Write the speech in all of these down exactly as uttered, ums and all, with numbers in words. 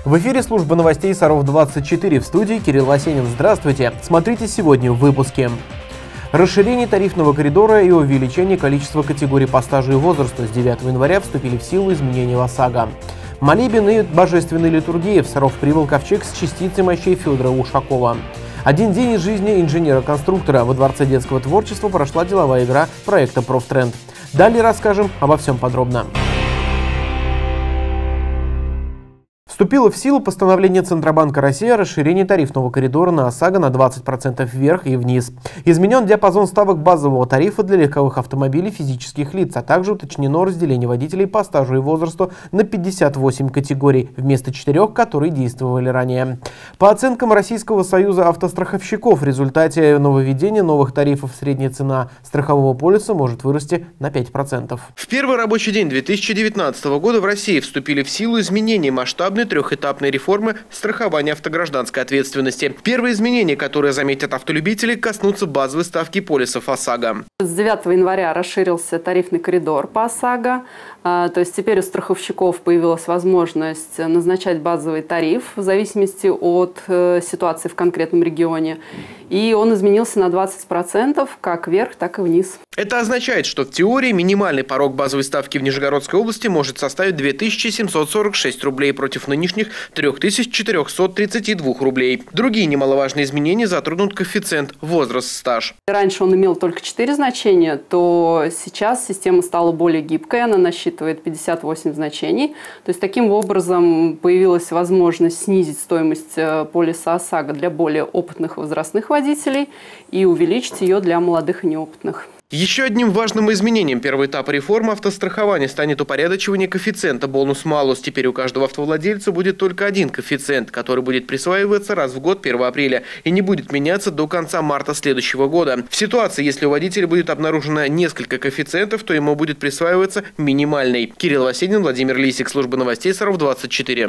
В эфире служба новостей Саров двадцать четыре, в студии Кирилл Васенин. Здравствуйте! Смотрите сегодня в выпуске. Расширение тарифного коридора и увеличение количества категорий по стажу и возрасту. С девятого января вступили в силу изменения в ОСАГО. Молебен и божественной литургии. В Саров прибыл ковчег с частицей мощей Федора Ушакова. Один день из жизни инженера-конструктора. Во Дворце детского творчества прошла деловая игра проекта «Профтренд». Далее расскажем обо всем подробно. Вступило в силу постановление Центробанка России о расширении тарифного коридора на ОСАГО на двадцать процентов вверх и вниз. Изменен диапазон ставок базового тарифа для легковых автомобилей физических лиц, а также уточнено разделение водителей по стажу и возрасту на пятьдесят восемь категорий, вместо четырех, которые действовали ранее. По оценкам Российского союза автостраховщиков, в результате нововведения новых тарифов средняя цена страхового полиса может вырасти на пять процентов. В первый рабочий день две тысячи девятнадцатого года в России вступили в силу изменения масштабной трехэтапной реформы страхования автогражданской ответственности. Первые изменения, которые заметят автолюбители, коснутся базовой ставки полисов ОСАГО. С девятого января расширился тарифный коридор по ОСАГО. То есть теперь у страховщиков появилась возможность назначать базовый тариф в зависимости от ситуации в конкретном регионе. И он изменился на двадцать процентов как вверх, так и вниз. Это означает, что в теории минимальный порог базовой ставки в Нижегородской области может составить две тысячи семьсот сорок шесть рублей против нынешних трёх тысяч четырёхсот тридцати двух рублей. Другие немаловажные изменения затронут коэффициент возраст-стаж. Раньше он имел только четыре значения, то сейчас система стала более гибкой, она насчитывает пятьдесят восемь значений. То есть таким образом появилась возможность снизить стоимость полиса ОСАГО для более опытных возрастных водителей и увеличить ее для молодых и неопытных. Еще одним важным изменением первого этапа реформы автострахования станет упорядочивание коэффициента бонус-малус. Теперь у каждого автовладельца будет только один коэффициент, который будет присваиваться раз в год первого апреля и не будет меняться до конца марта следующего года. В ситуации, если у водителя будет обнаружено несколько коэффициентов, то ему будет присваиваться минимальный. Кирилл Васенин, Владимир Лисик, служба новостей Саров двадцать четыре.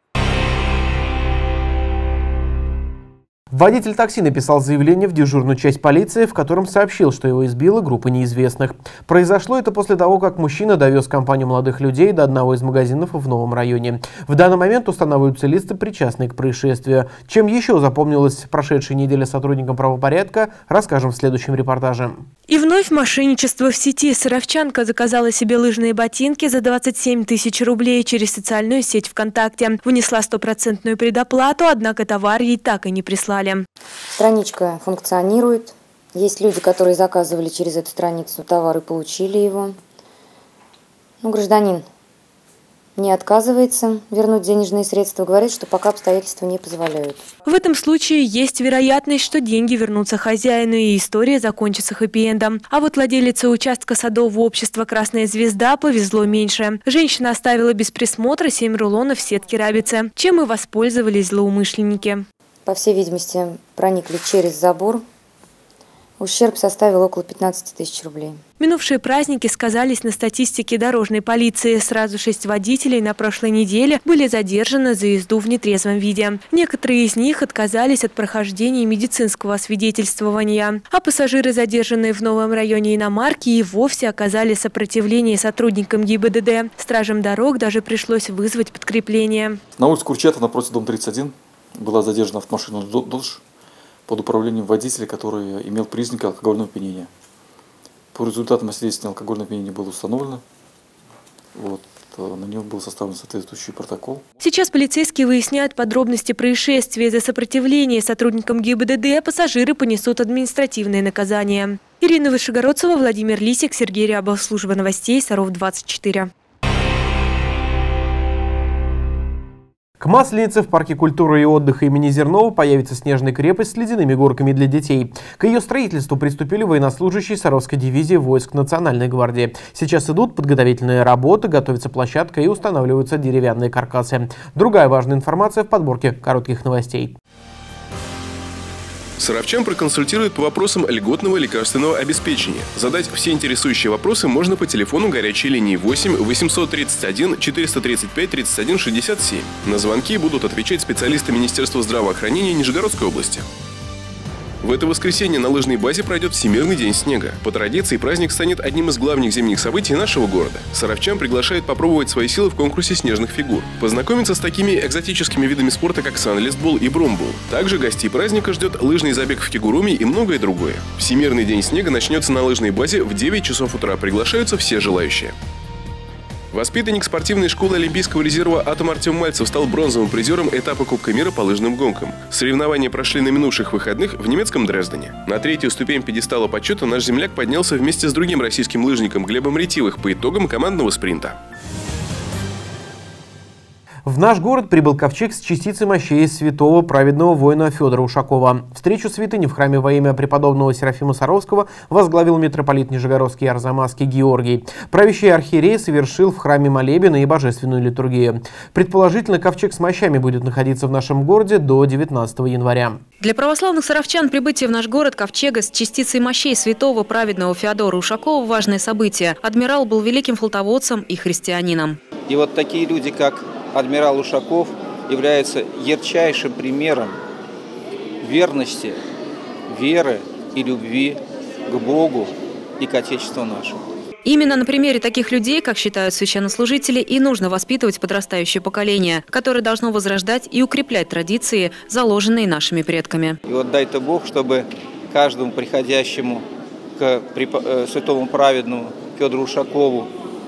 Водитель такси написал заявление в дежурную часть полиции, в котором сообщил, что его избила группа неизвестных. Произошло это после того, как мужчина довез компанию молодых людей до одного из магазинов в новом районе. В данный момент устанавливаются лица, причастные к происшествию. Чем еще запомнилась прошедшая неделя сотрудникам правопорядка, расскажем в следующем репортаже. И вновь мошенничество в сети. Саровчанка заказала себе лыжные ботинки за двадцать семь тысяч рублей через социальную сеть ВКонтакте. Внесла стопроцентную предоплату, однако товар ей так и не прислали. Страничка функционирует. Есть люди, которые заказывали через эту страницу товар и получили его. Ну, гражданин не отказывается вернуть денежные средства, говорит, что пока обстоятельства не позволяют. В этом случае есть вероятность, что деньги вернутся хозяину и история закончится хэппи-эндом. А вот владелице участка садового общества «Красная звезда» повезло меньше. Женщина оставила без присмотра семь рулонов сетки рабицы, чем и воспользовались злоумышленники. По всей видимости, проникли через забор. Ущерб составил около пятнадцати тысяч рублей. Минувшие праздники сказались на статистике дорожной полиции. Сразу шесть водителей на прошлой неделе были задержаны за езду в нетрезвом виде. Некоторые из них отказались от прохождения медицинского освидетельствования. А пассажиры, задержанные в новом районе иномарки, и вовсе оказали сопротивление сотрудникам ГИБДД. Стражам дорог даже пришлось вызвать подкрепление. На улице Курчатова, напротив дома тридцать один, была задержана автомашина «Додж» под управлением водителя, который имел признаки алкогольного опьянения. По результатам освидетельствования алкогольного опьянения было установлено. Вот, на него был составлен соответствующий протокол. Сейчас полицейские выясняют подробности происшествия. За сопротивление сотрудникам ГИБДД пассажиры понесут административное наказание. Ирина Вышегородцева, Владимир Лисик, Сергей Рябов, служба новостей Саров двадцать четыре. К Масленице в парке культуры и отдыха имени Зернова появится снежная крепость с ледяными горками для детей. К ее строительству приступили военнослужащие Саровской дивизии войск Национальной гвардии. Сейчас идут подготовительные работы, готовится площадка и устанавливаются деревянные каркасы. Другая важная информация в подборке коротких новостей. Саровчан проконсультируют по вопросам льготного лекарственного обеспечения. Задать все интересующие вопросы можно по телефону горячей линии восемь восемьсот тридцать один четыреста тридцать пять тридцать один шестьдесят семь. На звонки будут отвечать специалисты Министерства здравоохранения Нижегородской области. В это воскресенье на лыжной базе пройдет Всемирный день снега. По традиции праздник станет одним из главных зимних событий нашего города. Саровчан приглашают попробовать свои силы в конкурсе снежных фигур, познакомиться с такими экзотическими видами спорта, как санлистбол и бромбол. Также гостей праздника ждет лыжный забег в кигуруми и многое другое. Всемирный день снега начнется на лыжной базе в девять часов утра. Приглашаются все желающие. Воспитанник спортивной школы Олимпийского резерва «Атом» Артем Мальцев стал бронзовым призером этапа Кубка мира по лыжным гонкам. Соревнования прошли на минувших выходных в немецком Дрездене. На третью ступень пьедестала почета наш земляк поднялся вместе с другим российским лыжником Глебом Ретивых по итогам командного спринта. В наш город прибыл ковчег с частицей мощей святого праведного воина Федора Ушакова. Встречу святыни в храме во имя преподобного Серафима Саровского возглавил митрополит Нижегородский и Арзамасский Георгий. Правящий архиерей совершил в храме молебен и божественную литургию. Предположительно, ковчег с мощами будет находиться в нашем городе до девятнадцатого января. Для православных саровчан прибытие в наш город ковчега с частицей мощей святого праведного Феодора Ушакова – важное событие. Адмирал был великим флотоводцем и христианином. И вот такие люди, как адмирал Ушаков, являются ярчайшим примером верности, веры и любви к Богу и к Отечеству нашему. Именно на примере таких людей, как считают священнослужители, и нужно воспитывать подрастающее поколение, которое должно возрождать и укреплять традиции, заложенные нашими предками. И вот дай-то Бог, чтобы каждому приходящему к святому праведному Федору Ушакову,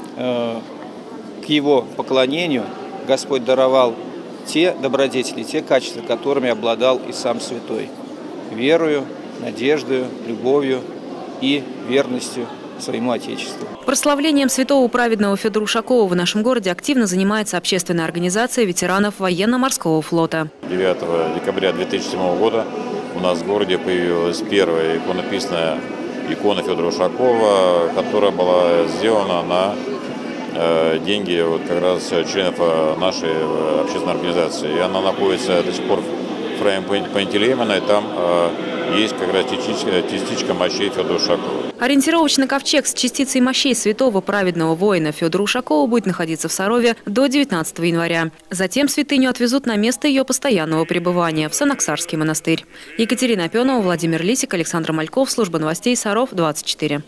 к его поклонению, Господь даровал те добродетели, те качества, которыми обладал и сам святой. Верою, надеждою, любовью и верностью своему Отечеству. Прославлением святого праведного Федора Ушакова в нашем городе активно занимается общественная организация ветеранов военно-морского флота. девятого декабря две тысячи седьмого года у нас в городе появилась первая иконописная икона Федора Ушакова, которая была сделана на деньги вот как раз членов нашей общественной организации. И она находится до сих пор в храме Пантелеймона, и там есть как раз частичка, частичка мощей Федора Ушакова. Ориентировочно ковчег с частицей мощей святого праведного воина Федора Ушакова будет находиться в Сарове до девятнадцатого января. Затем святыню отвезут на место ее постоянного пребывания в Санаксарский монастырь. Екатерина Опенова, Владимир Лисик, Александр Мальков, служба новостей Саров, двадцать четыре.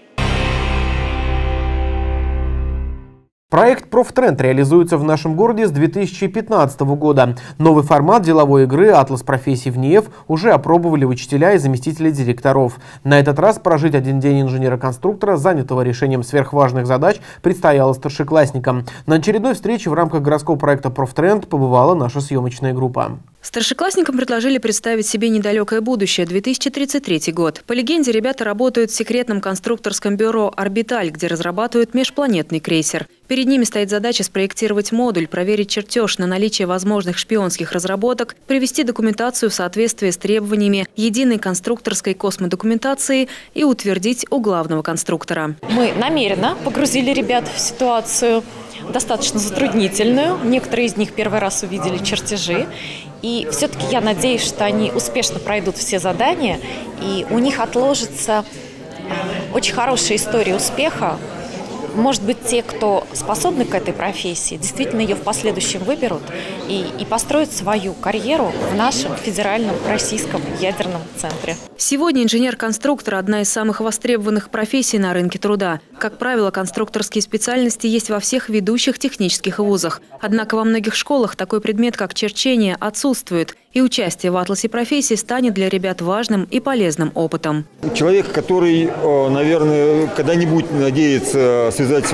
Проект «Профтренд» реализуется в нашем городе с две тысячи пятнадцатого года. Новый формат деловой игры «Атлас профессий в НИЭФ» уже опробовали учителя и заместители директоров. На этот раз прожить один день инженера-конструктора, занятого решением сверхважных задач, предстояло старшеклассникам. На очередной встрече в рамках городского проекта «Профтренд» побывала наша съемочная группа. Старшеклассникам предложили представить себе недалекое будущее – две тысячи тридцать третий год. По легенде, ребята работают в секретном конструкторском бюро «Орбиталь», где разрабатывают межпланетный крейсер. Перед ними стоит задача спроектировать модуль, проверить чертеж на наличие возможных шпионских разработок, привести документацию в соответствие с требованиями единой конструкторской космодокументации и утвердить у главного конструктора. Мы намеренно погрузили ребят в ситуацию достаточно затруднительную. Некоторые из них первый раз увидели чертежи. И все-таки я надеюсь, что они успешно пройдут все задания, и у них отложится очень хорошая история успеха. Может быть, те, кто способны к этой профессии, действительно ее в последующем выберут и, и построят свою карьеру в нашем федеральном российском ядерном центре. Сегодня инженер-конструктор – одна из самых востребованных профессий на рынке труда. Как правило, конструкторские специальности есть во всех ведущих технических вузах. Однако во многих школах такой предмет, как черчение, отсутствует. И участие в атласе профессии станет для ребят важным и полезным опытом. Человек, который, наверное, когда-нибудь надеется связать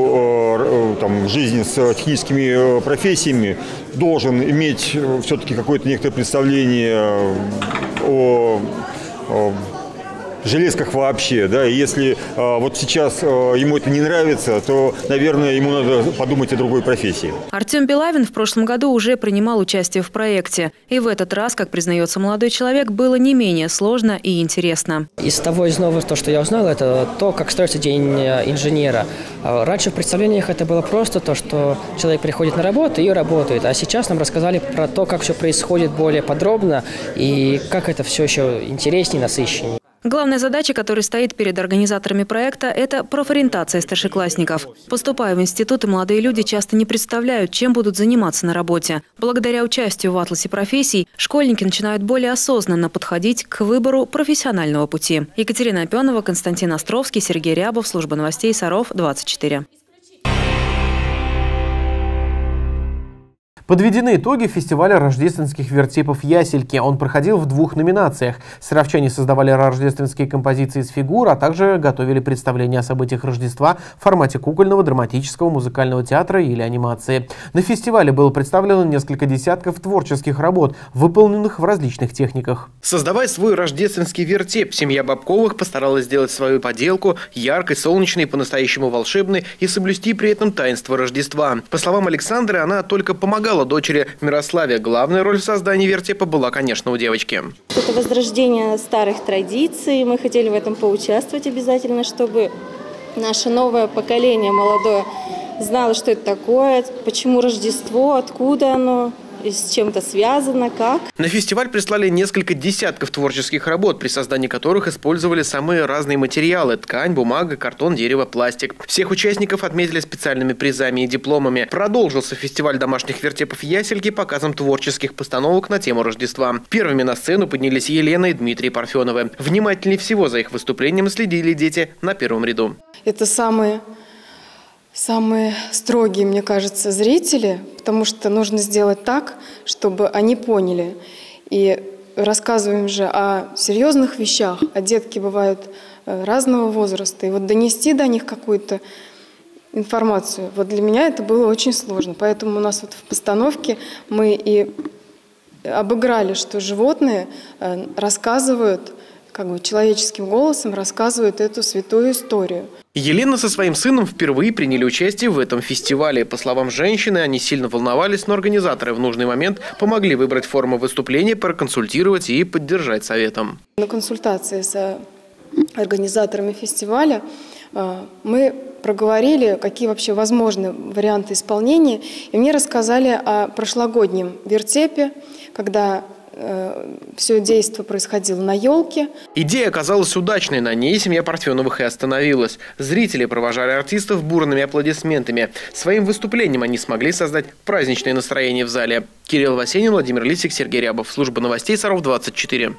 свою там, жизнь с техническими профессиями, должен иметь все-таки какое-то некоторое представление о, о железках вообще, да, и если а, вот сейчас а, ему это не нравится, то, наверное, ему надо подумать о другой профессии. Артем Белавин в прошлом году уже принимал участие в проекте. И в этот раз, как признается молодой человек, было не менее сложно и интересно. Из того, из нового, то, что я узнал, это то, как строится день инженера. Раньше в представлениях это было просто то, что человек приходит на работу и работает. А сейчас нам рассказали про то, как все происходит более подробно и как это все еще интереснее, насыщеннее. Главная задача, которая стоит перед организаторами проекта – это профориентация старшеклассников. Поступая в институты, молодые люди часто не представляют, чем будут заниматься на работе. Благодаря участию в атласе профессий школьники начинают более осознанно подходить к выбору профессионального пути. Екатерина Опенова, Константин Островский, Сергей Рябов, служба новостей Саров, двадцать четыре. Подведены итоги фестиваля рождественских вертепов «Ясельки». Он проходил в двух номинациях. Саровчане создавали рождественские композиции из фигур, а также готовили представления о событиях Рождества в формате кукольного, драматического, музыкального театра или анимации. На фестивале было представлено несколько десятков творческих работ, выполненных в различных техниках. Создавая свой рождественский вертеп, семья Бабковых постаралась сделать свою поделку яркой, солнечной, по-настоящему волшебной и соблюсти при этом таинство Рождества. По словам Александры, она только помогала дочери Мирославе. Главная роль в создании вертепа была, конечно, у девочки. Это возрождение старых традиций. Мы хотели в этом поучаствовать обязательно, чтобы наше новое поколение молодое знало, что это такое, почему Рождество, откуда оно, и с чем-то связано, как. На фестиваль прислали несколько десятков творческих работ, при создании которых использовали самые разные материалы – ткань, бумага, картон, дерево, пластик. Всех участников отметили специальными призами и дипломами. Продолжился фестиваль домашних вертепов «Ясельки» показом творческих постановок на тему Рождества. Первыми на сцену поднялись Елена и Дмитрий Парфеновы. Внимательнее всего за их выступлением следили дети на первом ряду. Это самые... Самые строгие, мне кажется, зрители, потому что нужно сделать так, чтобы они поняли. И рассказываем же о серьезных вещах, а детки бывают разного возраста. И вот донести до них какую-то информацию, вот для меня это было очень сложно. Поэтому у нас вот в постановке мы и обыграли, что животные рассказывают, как бы человеческим голосом рассказывают эту святую историю. Елена со своим сыном впервые приняли участие в этом фестивале. По словам женщины, они сильно волновались, но организаторы в нужный момент помогли выбрать форму выступления, проконсультировать и поддержать советом. На консультации с организаторами фестиваля мы проговорили, какие вообще возможны варианты исполнения, и мне рассказали о прошлогоднем вертепе, когда все действо происходило на елке. Идея оказалась удачной, на ней семья Парфеновых и остановилась. Зрители провожали артистов бурными аплодисментами. Своим выступлением они смогли создать праздничное настроение в зале. Кирилл Васенин, Владимир Лисик, Сергей Рябов. Служба новостей Саров, двадцать четыре.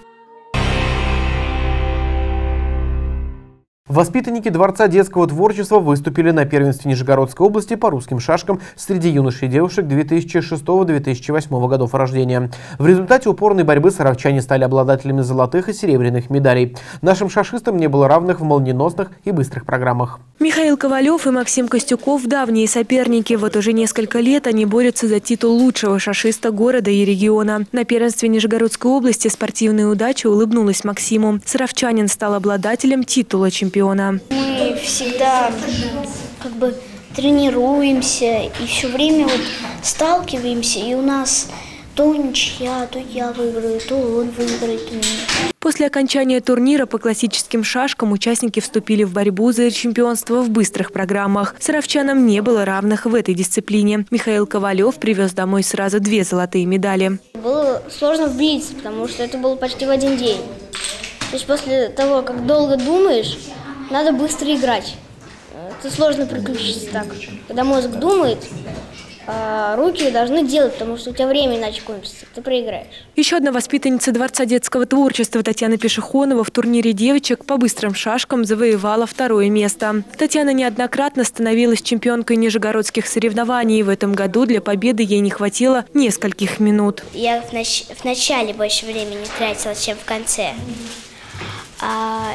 Воспитанники Дворца детского творчества выступили на первенстве Нижегородской области по русским шашкам среди юношей и девушек две тысячи шестого — две тысячи восьмого годов рождения. В результате упорной борьбы саровчане стали обладателями золотых и серебряных медалей. Нашим шашистам не было равных в молниеносных и быстрых программах. Михаил Ковалев и Максим Костюков – давние соперники. Вот уже несколько лет они борются за титул лучшего шашиста города и региона. На первенстве Нижегородской области спортивная удача улыбнулась Максиму. Саровчанин стал обладателем титула чемпиона. Мы всегда как бы тренируемся и все время вот сталкиваемся, и у нас то ничья, то я выиграю, то он выиграет. После окончания турнира по классическим шашкам участники вступили в борьбу за чемпионство в быстрых программах. Саровчанам не было равных в этой дисциплине. Михаил Ковалев привез домой сразу две золотые медали. Было сложно влиться, потому что это было почти в один день. То есть после того, как долго думаешь, надо быстро играть. Это сложно приключиться так. Когда мозг думает, а руки должны делать, потому что у тебя время иначе кончится, ты проиграешь. Еще одна воспитанница Дворца детского творчества Татьяна Пешехонова в турнире девочек по быстрым шашкам завоевала второе место. Татьяна неоднократно становилась чемпионкой нижегородских соревнований. В этом году для победы ей не хватило нескольких минут. Я в, нач... в начале больше времени тратила, чем в конце. А...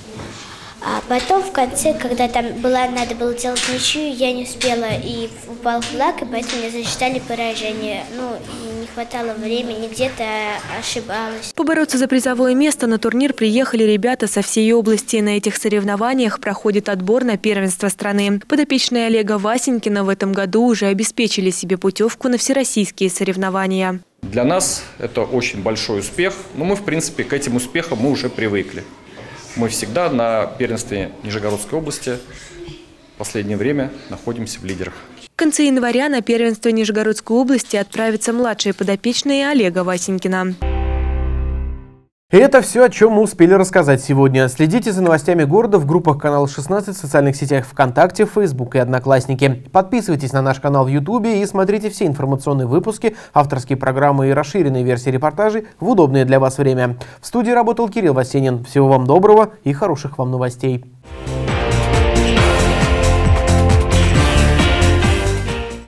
А потом в конце, когда там была, надо было делать ничью, я не успела и упал флаг, и поэтому мне засчитали поражение. Ну, и не хватало времени, где-то ошибалась. Побороться за призовое место на турнир приехали ребята со всей области. На этих соревнованиях проходит отбор на первенство страны. Подопечные Олега Васенькина в этом году уже обеспечили себе путевку на всероссийские соревнования. Для нас это очень большой успех, но мы, в принципе, к этим успехам мы уже привыкли. Мы всегда на первенстве Нижегородской области в последнее время находимся в лидерах. В конце января на первенство Нижегородской области отправятся младшие подопечные Олега Васенькина. И это все, о чем мы успели рассказать сегодня. Следите за новостями города в группах канала шестнадцать, в социальных сетях ВКонтакте, Фейсбук и Одноклассники. Подписывайтесь на наш канал в Ютубе и смотрите все информационные выпуски, авторские программы и расширенные версии репортажей в удобное для вас время. В студии работал Кирилл Васенин. Всего вам доброго и хороших вам новостей.